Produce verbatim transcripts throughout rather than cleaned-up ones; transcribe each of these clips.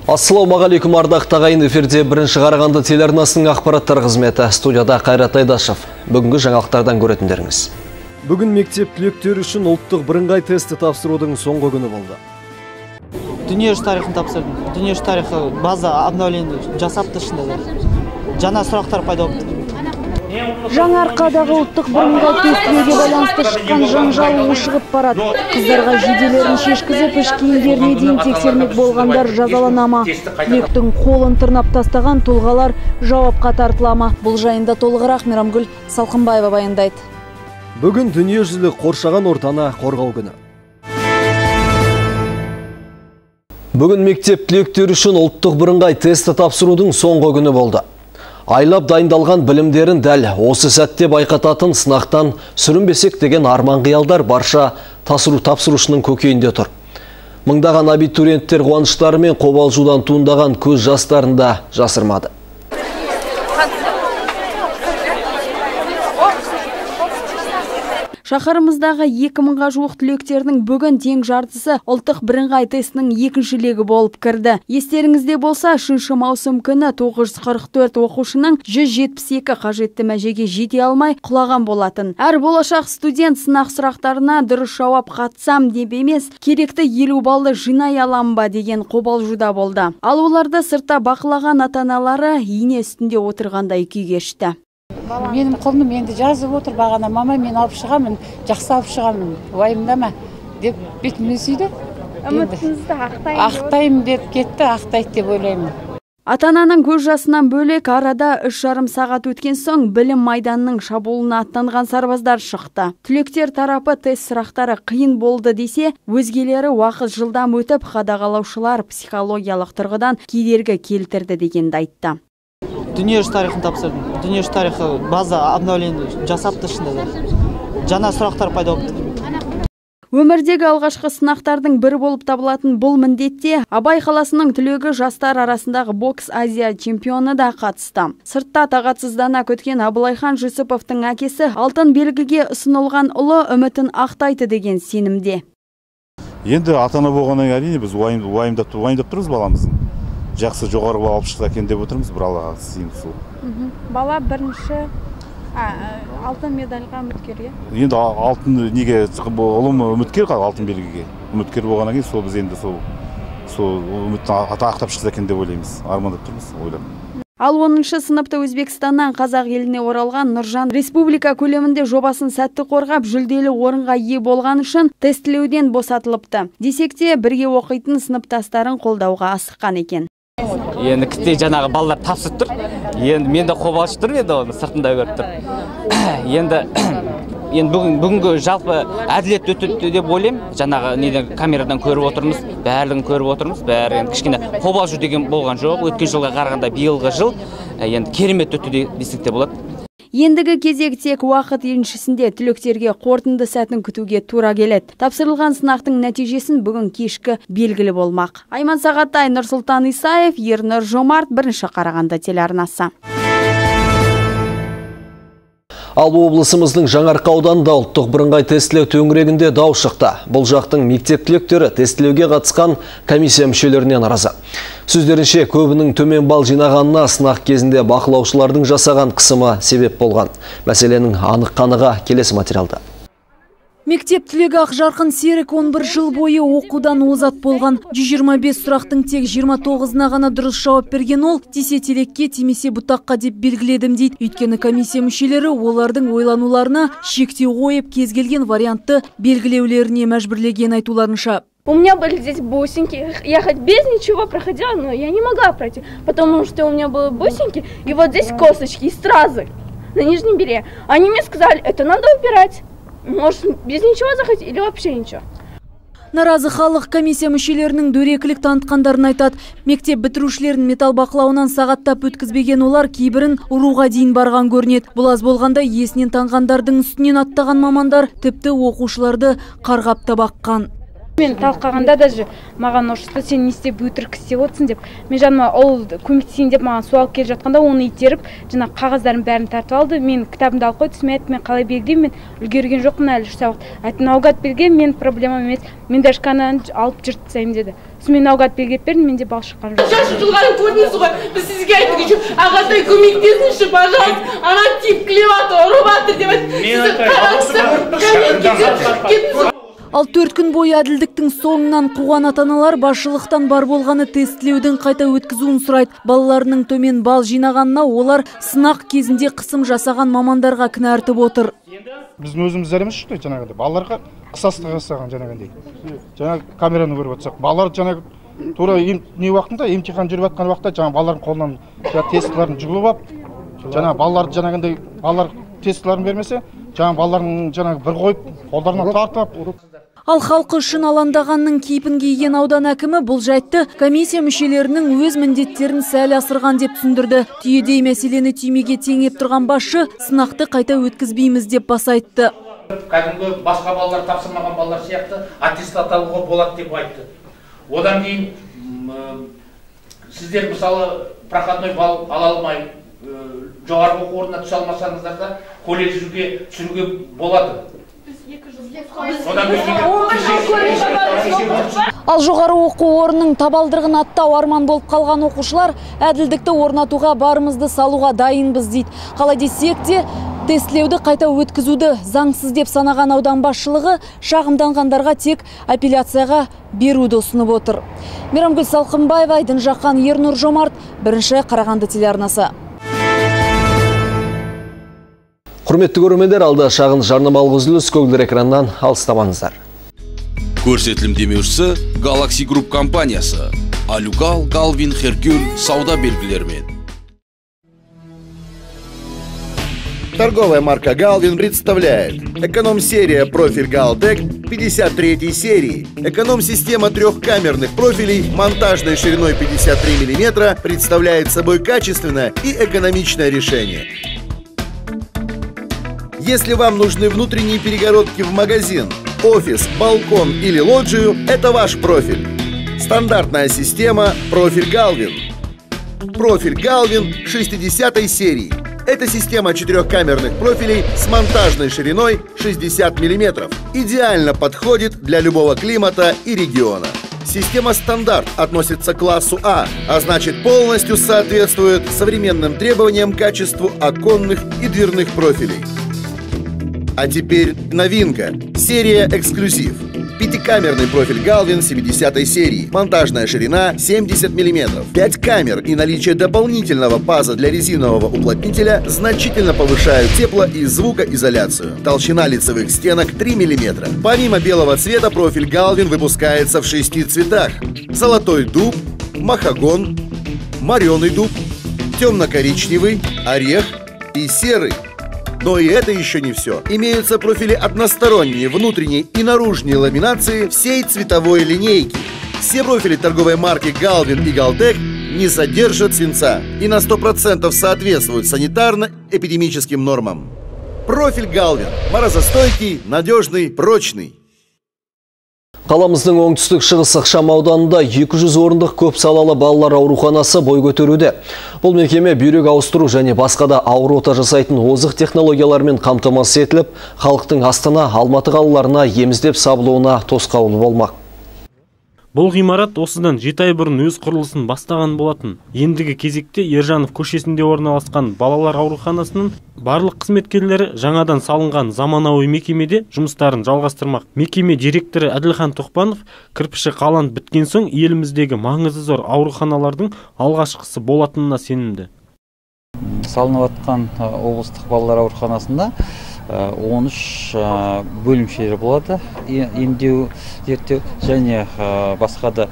Ассалаумағалейкум ардақты ағайын, эфирде бірінші Қарағанды телеарнасының ақпараттар қызметі. Студияда Қайрат Айдашев. Бүгінгі жаңалықтардан көретіндеріңіз. Бүгін мектеп түлектері үшін ұлттық бірыңғай тесті тапсырудың соңғы күні болды. Дүниежүзі тарихын тапсырдым. Дүниежүзі тарихы база обновление жасапты ішінде. Жаңа сұрақтар пайда болды. Жаңарқадағы ұлттық бірыңғай тестілеуге байланысты шыққан жанжал ушығып барады. Қыздарға жиделерін шешкізіп, іш киімдеріне дейін тексермек болғандар жазаланама. Түлектің қолын тырнап тастаған тұлғалар жауапқа тартылама. Бұл жайында толығырақ Мейрамгүл Салқынбаева баяндайды. Бүгін дүниежүзілік қоршаған ортаны қорғау күні. Бүгін мектеп түлектері үшін ұлттық бірыңғай тесті тапсырудың соңғы күні болды. Айлап дайындалған білімдерін дәл осы сәтте байқататын сынақтан сүрінбесек деген арман қиялдар барша тапсыру тапсырушының көкейінде тұр. Мыңдаған абитуриенттер қуаныштары мен қобалжудан туындаған көз жастарында жасырмады. Шақарымыздағы екі мыңға жуық түлектердің бүгін тең жартысы ұлттық бірыңғай тестінің екінші легі болып кірді. Естеріңізде болса, үшінші маусым күні тоғыз жүз қырық төрт оқушының жүз жетпіс екі қажетті мәжеге жете алмай құлаған болатын. Әр болашақ студент сынақ сұрақтарына дұрыс жауап қатсам деп емес, керекті елу балды жинай алам ба деген қобалжуда болды. Ал оларды сыртта бақылаған ата-аналары ине үстінде отырғандай күй кешті. Менің қолым енді жазып отыр бағана, мама мен алып шығамын, жақсы алып шығамын, уайымдама деп бетіме сүйді. Үмітіңізді ақтайын ақтайым деп кетті, ақтайды деп ойлаймын. Ата-ананың көз жасынан бөлек арада үш жарым сағат өткен соң білім майданының шабуылына аттанған сарбаздар шықты. Түлектер тарапы тест сұрақтары қиын болды десе, өзгелері уақыт жылдам өтіп, қадағалаушылар психологиялық тұрғыдан кедергі келтірді дегенді айтты. Дүниежүзі тарихын тапсырдым. Дүниежүзі тарихы база обновление жасапты ішінде. Жаңа сұрақтар пайда болды. Өмірдегі алғашқы сынақтардың бірі болып табылатын бұл міндетте Абай қаласының түлегі жастар арасындағы бокс Азия чемпионы да қатысты. Сыртта тағатсыздана көткен Абылайхан Жүсіповтың әкесі алтын белгіге ұсынылған ұлы үмітін ақтайды деген сенімде. Енді ата-ана болғаннан әрине біз уайымдап тұрмыз баламыздың. Жақсы жоғары алып шықса екен деп отырмыз, бір Аллаға сыйынып сол. Бала бірінші алтын медальға үміткер. Енді алтын неге ұлым үміткер қалды алтын белгіге. Үміткер болғаннан кейін сол біз енді сол сол үмітті ақтап шықса екен деп ойлаймыз, армандап тұрмыз, ойлап. Ал оныншы сыныпта Өзбекстаннан қазақ еліне оралған Нұржан республика көлемінде жобасын сәтті қорғап, жүлделі орынға ие болған үшін тестілеуден босатылыпты. Десек те бірге оқитын сыныптастарын қолдауға асыққан екен. Енді кітте жаңағы балалар тапсырып тұр. Енді мен де қобалжып тұрмын, енді оны сыртында көріп тұр. Енді енді бүгін бүгінгі жалпы әділет өтті деп ойлаймын. Жаңағы неден камерадан көріп отырмыз, барлығын көріп отырмыз. Бәрі енді кішкене қобалжу деген болған жоқ. Өткен жылға қарағанда биылғы жыл енді керемет өтті десек те болады. Ендігі кезек тек уақыт еншісінде түлектерге қорытынды сәтін күтуге тура келеді. Тапсырылған сынақтың нәтижесін бүгін кешкі белгілі болмақ. Айман Сағаттай, Нұрсұлтан Исаев, Ернұр Жомарт, бірінші Қарағанды телеарнасы. Ал облысымыздың Жаңарқа ауданында ұлттық бірыңғай тестілеу төңірегінде дау шықты. Бұл жақтың мектеп түлектері тестілеуге қатысқан комиссия мүшелерінен наразы. Сөздерінше, көбінің төмен балл жинағанына сынақ кезінде бақылаушылардың жасаған қысымы себеп болған. Мәселенің анық қанығы келесі материалда. Мектеп түлегі Ақжарқын Серік он бір жыл бойы оқудан озат болған. жүз жиырма бес сұрақтың тек жиырма тоғызына ғана дұрыс жауап берген ол, тисе телекке, тимесе бұтаққа деп белгіледім дейді. Өйткені комиссия мүшелері олардың ойлануларына шектеу қойып, кез келген вариантты белгілеулеріне мәжбүрлеген айтуларынша. У меня были здесь бусинки, я хоть без ничего проходила, но я не могла пройти, потому что у меня были бусинки и вот здесь косточки и стразы на нижнем белье. Они мне сказали, это надо убирать. Может, без ничего захотеть или вообще ничего? Наразы халық комиссия мүшелерінің дөрекілік танытқандарын айтады. Мектеп бітірушілерін металл бақылауынан сағаттап өткізбеген олар кейбірін ұруға дейін барған көрінеді. Бұл аз болғанда есінен танғандардың үстінен аттаған мамандар тіпті оқушыларды қарғап та баққан. Мен талқағанда даже маған ұрысты, сен не істеп өтірік істеп отырсың деп. Мен жаныма ол көмектесейін деп маған суалып келе жатқанда оны итеріп, жаңа қағаздарын бәрін тартып алды. Мен кітабымды алып қойды, мен айтты, мен қалай белгілеймін, мен үлгерген жоқпын әлі үш сағат. Айтты, наугад белге, мен проблема емес. Мен даже каналын алып жүріп тастаймын деді. Сосын мен наугад белгілеп бердім, менде бал шыққан жоқ. Шашы жылғанын көрдіңіз ғой. Біз сізге айттық үшін, ағатай көмектесінші, пожалуйста. Ана тип клеватыр, ұрып жатыр деп. Ал төрт күн бойы әділдіктің соңынан қуған ата-аналар басшылықтан бар болғаны тестілеудің қайта өткізуін сұрайды. Балаларының төмен бал жинағанына олар сынақ кезінде қысым жасаған мамандарға кінә артып отыр. Біздің өзіміз зәреміз шықты, жаңағыдай. Балаларға қысастық жасаған жаңағыдай. Жаңағы камераны көріп отырсақ, балалар жаңағы тура не уақытында емтихан жүріп жатқан уақытта жаңағы балалардың қолынан тестілерін жұлып алып, жаңағы балаларды жаңағыдай балалар тестілерін бермесе, жаңағы балалардың жаңағы бір қойып, қолдарына тартып. Ал халқы үшін алаңдағанның кейпін киген аудан әкімі бұл жайтты комиссия мүшелерінің өз міндеттерін сәл асырған деп түсіндірді. Түйедей мәселені түймеге теңеп тұрған басшы сынақты қайта өткізбейміз деп баса айтты. Кәдімгі басқа балалар тапсырмаған балалар сияқты аттестат алуға болады деп айтты. Одан кейін сіздер мысалы проходной балл ала алмай жоғарғы оқу орнына түсе алмасаңыздар да колледжге түсіруге болады. Ал жоғары оқу орнының табалдырығын аттау арман болып қалған оқушылар әділдікті орнатуға барымызды салуға дайынбыз дейді. Қалай десек те тестілеуді қайта өткізуді заңсыз деп санаған аудан басшылығы шағымданғандарға тек апелляцияға беруді ұсынып отыр. Мейрамгүл Салқынбаева, Айдын Жақан, Ернұр Жомарт, бірінші Қарағанды телеарнасы. Құрметті көрермендер, алда шағын жарнамалық үзіліс, көгілдір экраннан алыстамаңыздар. Көрсетілім демеушісі Galaxy Group компаниясы. Алюгал, Галвин, Херкюль сауда белгілерімен. Торговая марка Галвин представляет эконом-серия профиль Галтек пятьдесят третьей серии. Эконом-система трехкамерных профилей монтажной шириной пятьдесят три миллиметра представляет собой качественное и экономичное решение. Если вам нужны внутренние перегородки в магазин, офис, балкон или лоджию, это ваш профиль. Стандартная система профиль Галвин. Профиль Галвин шестидесятой серии. Это система четырехкамерных профилей с монтажной шириной шестьдесят миллиметров. Идеально подходит для любого климата и региона. Система стандарт относится к классу А, а значит полностью соответствует современным требованиям к качеству оконных и дверных профилей. А теперь новинка. Серия эксклюзив. Пятикамерный профиль Галвин семидесятой серии. Монтажная ширина семьдесят миллиметров. пять камер и наличие дополнительного паза для резинового уплотнителя значительно повышают тепло- и звукоизоляцию. Толщина лицевых стенок три миллиметра. Помимо белого цвета, профиль Галвин выпускается в шести цветах. Золотой дуб, махагон, мореный дуб, темно-коричневый, орех и серый. Но и это еще не все. Имеются профили односторонние, внутренней и наружной ламинации всей цветовой линейки. Все профили торговой марки Галвин и Галтек не содержат свинца и на сто процентов соответствуют санитарно-эпидемическим нормам. Профиль Галвин. Морозостойкий, надежный, прочный. Қаламыздың оңтүстік шығыс ықшам ауданында екі жүз орындық көп салалы балалар ауруханасы бой көтеруде. Бұл мекеме бүйрек ауыстыру және басқа да ауыр ота жасайтын озық технологиялармен қамтамасыз етіліп, халықтың Астана, Алматы қалаларына еміздеп сабылуына тосқауыл болмақ. Бұл ғимарат осыдан жеті ай бұрын өз құрылысын бастаған болатын. Ендігі кезекте Ержанов көшесінде орналасқан балалар ауруханасының барлық қызметкерлері жаңадан салынған заманауи мекемеде жұмыстарын жалғастырмақ. Мекеме директоры Әділхан Тоқпанов кірпіші қаланып біткен соң еліміздегі маңызы зор ауруханалардың алғашқысы болатынына сенімді. Салынып жатқан облыстық балалар ауруханасында он үш бөлімшелер болады, емдеу, зерттеу және басқа да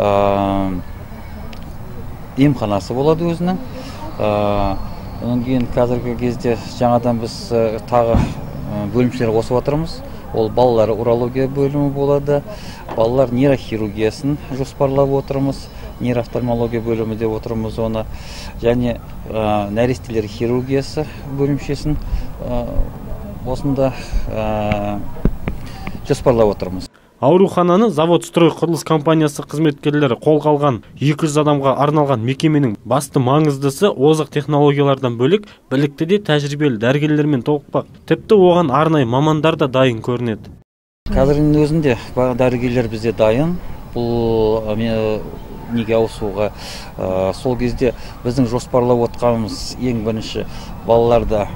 емханасы болады өзінің. Онан кейін қазіргі кезде жаңадан біз тағы бөлімшелер қосып отырмыз. Ол балалар урология бөлімі болады, балалар нейрохирургиясын жоспарлап отырмыз, нейроофтальмология бөлімі деп отырмыз оны, және нәрестелер хирургиясы бөлімшесін осында жоспарлап отырмыз. Аурухананы завод строй құрылыс компаниясы қызметкерлері қолға алған екі жүз адамға арналған мекеменің басты маңыздысы озық технологиялардан бөлек білікті де тәжірибелі дәрігерлермен толықпақ. Тіпті оған арнайы мамандар да дайын көрінеді. Қазірдің өзінде дәрігерлер бізде дайын. Бұл неге ауысуға сол кезде біздің жоспарлап отқанымыз ең бірінші балаларда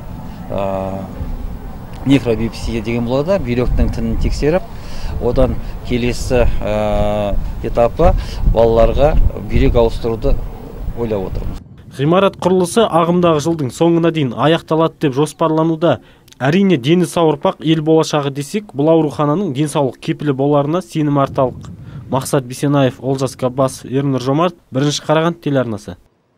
нефробипсия деген болады, бүйректің тінін тексеріп, одан келесі этапы балаларға бүйрек ауыстыруды ойлап отырмыз. Ғимарат құрылысы ағымдағы жылдың соңына дейін аяқталады деп жоспарлануда. Әрине дені сау ұрпақ ел болашағы десек, бұл аурухананың денсаулық кепілі боларына сенім арталық. Мақсат Бисенаев, Олжас Габбас, Ернұр Жомарт, бірінші Қарағанды телеарнасы.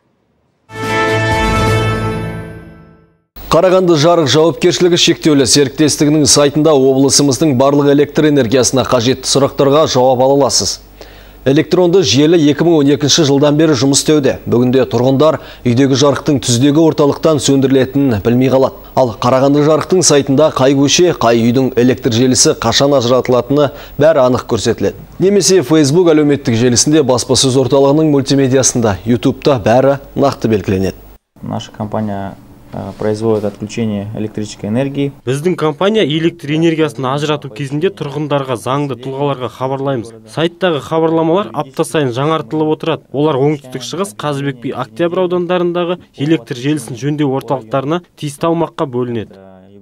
Қарағанды жарық жауапкершілігі шектеулі серіктестігінің сайтында облысымыздың барлық электр энергиясына қажетті сұрақтарға жауап ала аласыз. Электронды желі екі мың он екінші жылдан бері жұмыс істеуде. Бүгінде тұрғындар үйдегі жарықтың түздегі орталықтан сөндірілетінін білмей қалады. Ал Қарағанды жарықтың сайтында қай көше, қай үйдің электр желісі қашан ажыратылатыны бәрі анық көрсетіледі. Немесе Facebook әлеуметтік желісінде баспасөз орталығының мультимедиасында, ютубта бәрі нақты белгіленеді. Наша компания производит отключение электрической энергии. Біздің компания электр энергиясын ажырату кезінде тұрғындарға, заңды тұлғаларға хабарлаймыз. Сайттағы хабарламалар апта сайын жаңартылып отырады. Олар оңтүстік шығыс, Қазыбек би, Октябрь аудандарындағы электр желісін жөндеу орталықтарына тиісті аумаққа бөлінеді.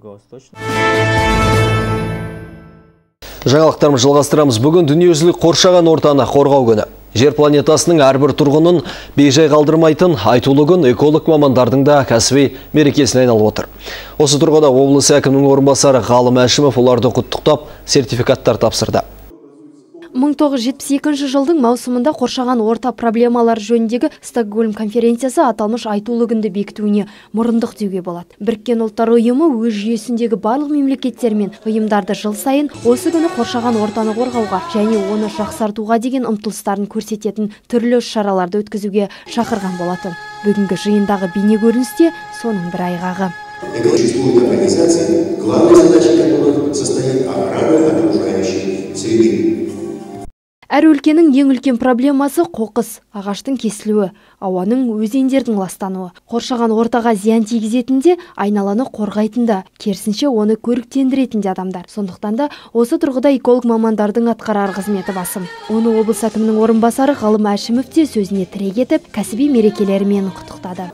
Жаңалықтарымыз жалғастырамыз. Бүгін дүниежүзілік қоршаған ортаны қорғау күні. Жер планетасының әрбір тұрғынын бейжай қалдырмайтын айтулы күн эколог мамандардың да кәсіби мерекесіне айналып отыр. Осы тұрғыда облыс әкімінің орынбасары Ғалым Әшімов оларды құттықтап сертификаттар тапсырды. мың тоғыз жүз жетпіс екінші жылдың маусымында қоршаған орта проблемалар жөніндегі Стокгольм конференциясы аталмыш айтулы күнді бекітуіне мұрындық деуге болады. Біріккен ұлттар ұйымы өз жүйесіндегі барлық мемлекеттер мен ұйымдарды жыл сайын осы күні қоршаған ортаны қорғауға және оны жақсартуға деген ұмтылыстарын көрсететін түрлі шараларды өткізуге шақырған болатын. Бүгінгі жиындағы бейне көріністе соның бір айғағы. Экологические организации, главной задачей которых состоит охрана окружающей среды. Әр өлкенің ең үлкен проблемасы қоқыс, ағаштың кесілуі, ауаның өзендердің ластануы. Қоршаған ортаға зиян тигізетінде айналаны қорғайтында, керісінше оны көріктендіретінде адамдар. Сондықтан да осы тұрғыда эколог мамандардың атқарар қызметі басым. Оны облыс әкімінің орынбасары Ғалым Әшімов те сөзіне тірек етіп, кәсіби мерекелерімен құттықтады.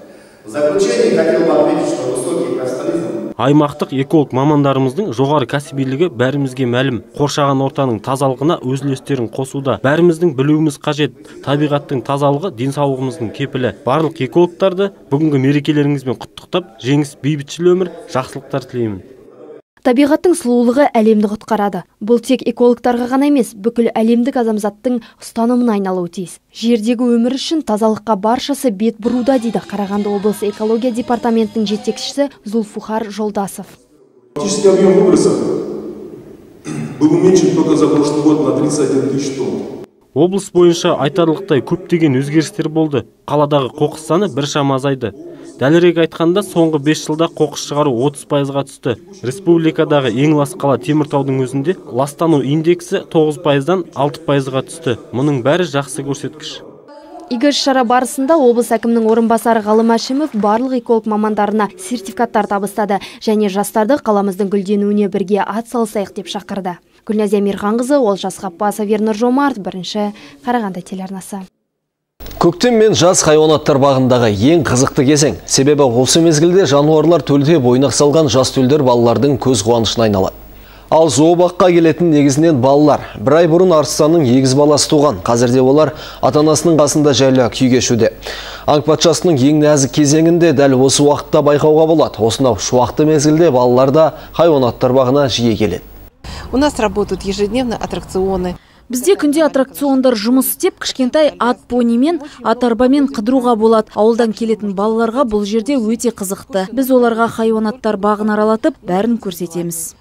Аймақтық эколог мамандарымыздың жоғары кәсібилігі бәрімізге мәлім. Қоршаған ортаның тазалығына өз үлестерін қосуда. Бәріміздің білуіміз қажет. Табиғаттың тазалығы денсаулығымыздың кепілі. Барлық экологтарды бүгінгі мерекелеріңізбен құттықтап, жеңіс, бейбітшіл өмір, жақсылықтар тілеймін. Табиғаттың сұлулығы әлемді құтқарады. Бұл тек экологтарға ғана емес, бүкіл әлемдік адамзаттың ұстанымына айналуы тиіс. Жердегі өмір үшін тазалыққа баршасы бет бұруда дейді Қарағанды облысы экология департаментінің жетекшісі Зулфухар Жолдасов. Фактический объем выбросов был уменьшен только за прошлый год на тридцать один тысяч тонн. Облыс бойынша айтарлықтай көптеген өзгерістер болды. Қаладағы қоқыс саны біршама азайды. Дәлірек айтқанда, соңғы бес жылда қоқыс шығару отыз пайызға түсті. Республикадағы ең лас қала Теміртаудың өзінде ластану индексі тоғыз пайыздан алты пайызға түсті. Мұның бәрі жақсы көрсеткіш. Игі шара барысында облыс әкімінің орынбасары Ғалым Әшімов барлық эколог мамандарына сертификаттар табыстады және жастарды қаламыздың гүлденуіне бірге ат салысайық деп шақырды. Гүлназия Мирханқызы, Олжас Ғапбасов, Ернұр Жомарт, бірінші Қарағанды телеарнасы. Көктем мен жаз хайуанаттар бағындағы ең қызықты кезең. Себебі осы мезгілде жануарлар төлде бойнақ салған жас төлдер балалардың көз қуанышына айналады. Ал зообаққа келетін негізінен балалар. Бір ай бұрын арыстанның егіз баласы туған. Қазірде олар ата-анасының қасында жайлы күй кешуде. Аң патшасының ең нәзік кезеңінде дәл осы уақытта байқауға болады. Осынау шуақты мезгілде балалар да хайуанаттар бағына жиі келеді. У нас работают ежедневно аттракционы. Бізде күнде аттракциондар жұмыс істеп, кішкентай ат понимен, ат арбамен қыдыруға болады. Ауылдан келетін балаларға бұл жерде өте қызықты. Біз оларға хайуанаттар бағын аралатып, бәрін көрсетеміз.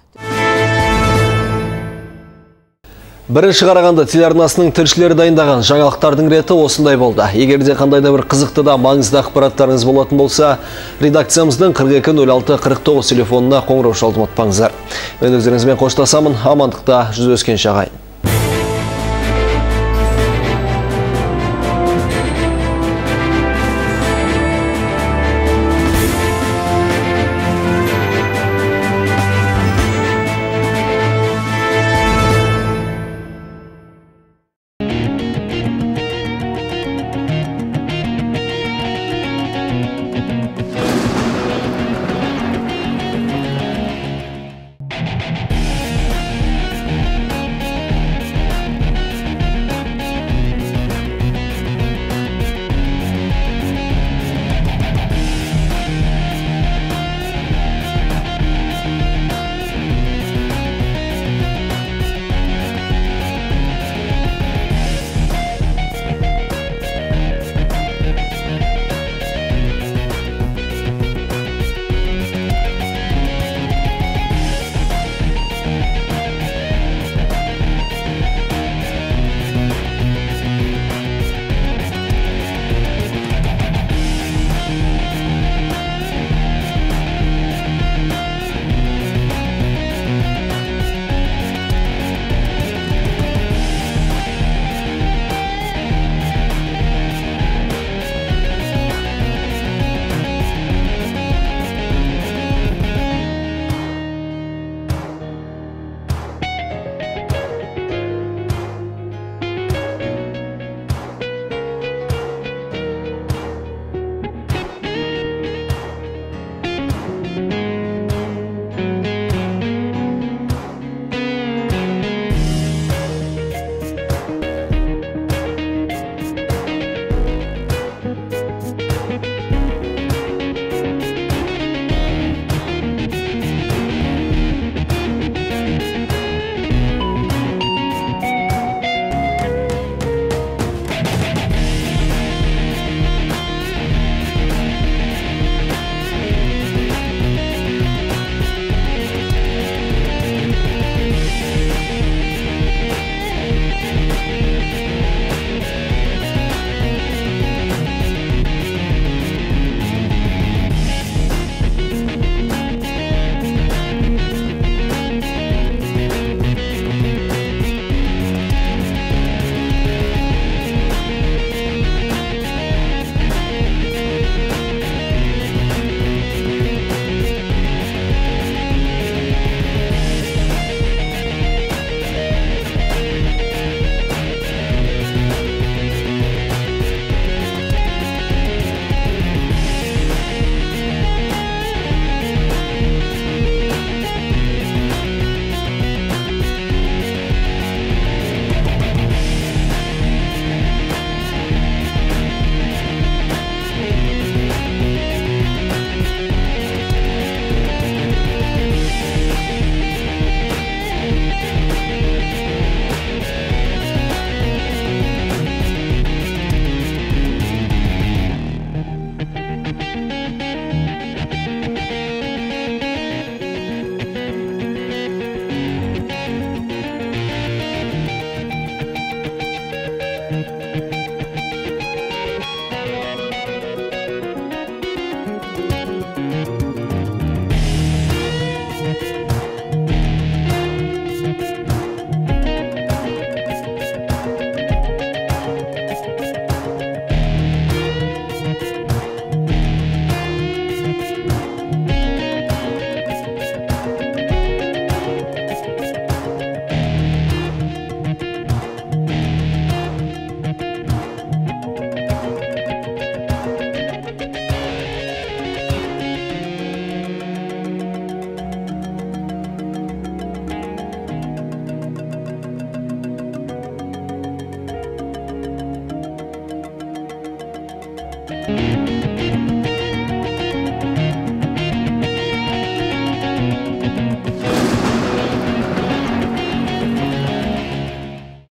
Бірінші Қарағанды телеарнасының тілшілері дайындаған жаңалықтардың реті осындай болды. Егер де қандайда бір қызықты да маңызды ақпараттарыңыз болатын болса, редакциямыздың қырық екі нөл алты қырық тоғыз телефонына қоңырау шалып ұмытпаңыздар. Мен өздеріңізбен қоштасамын. Амандықта жүздескенше ағайын.